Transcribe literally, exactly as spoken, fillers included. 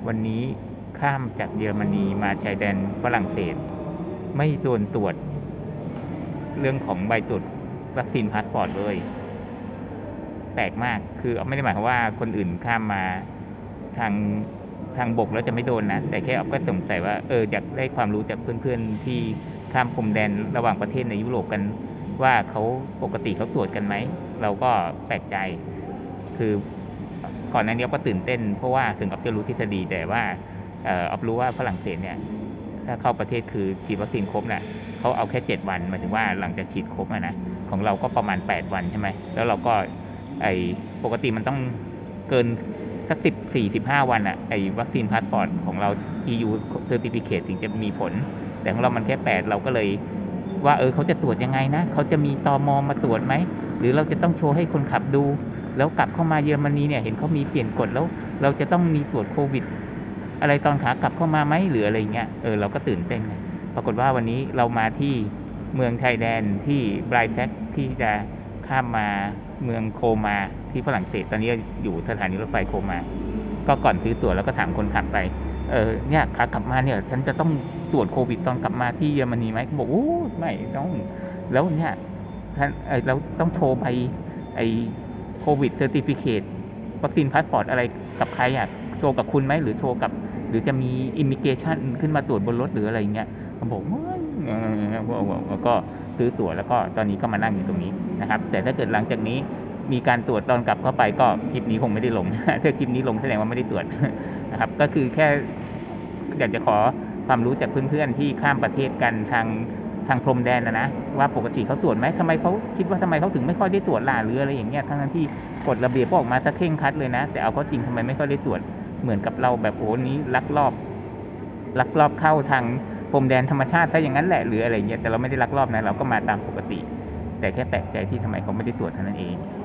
วันนี้ข้ามจากเยอรมนีมาชายแดนฝรั่งเศสไม่โดนตรวจเรื่องของใบตรวจวัคซีนพาสปอร์ตเลยแปลกมากคือไม่ได้หมายความว่าคนอื่นข้ามมาทางทางบกแล้วจะไม่โดนนะแต่แค่เอาก็สงสัยว่าเอออยากได้ความรู้จากเพื่อนๆที่ข้ามพรมแดนระหว่างประเทศในยุโรปกันว่าเขาปกติเขาตรวจกันไหมเราก็แปลกใจคือก่อนหน้านี้ก็ตื่นเต้นเพราะว่าถึงออฟจะรู้ทฤษฎีแต่ว่าเอ่อออฟรู้ว่าฝรั่งเศสเนี่ยถ้าเข้าประเทศคือฉีดวัคซีนครบน่ะเขาเอาแค่เจ็ดวันหมายถึงว่าหลังจากฉีดครบอะนะของเราก็ประมาณแปดวันใช่ไหมแล้วเราก็ไอปกติมันต้องเกินสักสิบสี่สิบห้าวันอะไอวัคซีนพาสปอร์ตของเรา อี ยู Certificate ถึงจะมีผลแต่ของเรามันแค่แปดเราก็เลยว่าเออเขาจะตรวจยังไงนะเขาจะมีตมมาตรวจไหมหรือเราจะต้องโชว์ให้คนขับดูแล้วกลับเข้ามาเยอรมนีเนี่ยเห็นเขามีเปลี่ยนกฎแล้วเราจะต้องมีตรวจโควิดอะไรตอนขากลับเข้ามาไหมหรืออะไรเงี้ยเออเราก็ตื่นเต้นปรากฏว่าวันนี้เรามาที่เมืองชายแดนที่ไบรแซ็กที่จะข้ามมาเมืองโคมาที่ฝรั่งเศสตอนนี้อยู่สถานีรถไฟโคมาก็ก่อนซื้อตั๋วแล้วก็ถามคนขับไปเออเนี่ยขากลับมาเนี่ยฉันจะต้องตรวจโควิดตอนกลับมาที่เยอรมนีไหมเขาบอกโอ้ไม่ต้องแล้วเนี่ยท่านเราต้องโชว์ใบไอโควิดเซอร์ติฟิเคตวัคซีนพาสปอร์ตอะไรกับใครอ่ะโชว์กับคุณไหมหรือโชว์กับหรือจะมีอิมิเกชันขึ้นมาตรวจบนรถหรืออะไรเงี้ยเขาบอกก็ซื้อตั๋วแล้วก็ตอนนี้ก็มานั่งอยู่ตรงนี้นะครับแต่ถ้าเกิดหลังจากนี้มีการตรวจตอนกลับเข้าไปก็คลิปนี้คงไม่ได้ลงถ้าคลิปนี้ลงแสดงว่าไม่ได้ตรวจนะครับก็คือแค่อยากจะขอความรู้จากเพื่อนๆที่ข้ามประเทศกันทางทางพรมแดนนะนะว่าปกติเขาตรวจไหมทำไมเขาคิดว่าทำไมเขาถึงไม่ค่อยได้ตรวจล่ะหรืออะไรอย่างเงี้ยทั้งที่กฎระเบียบก็ออกมาตะเข่งคัดเลยนะแต่เอาเขาจริงทำไมไม่ค่อยได้ตรวจเหมือนกับเราแบบโอ้นี้ลักลอบลักลอบเข้าทางพรมแดนธรรมชาติซะอย่างนั้นแหละหรืออะไรเงี้ยแต่เราไม่ได้ลักลอบนะเราก็มาตามปกติแต่แค่แปลกใจที่ทำไมเขาไม่ได้ตรวจเท่านั้นเอง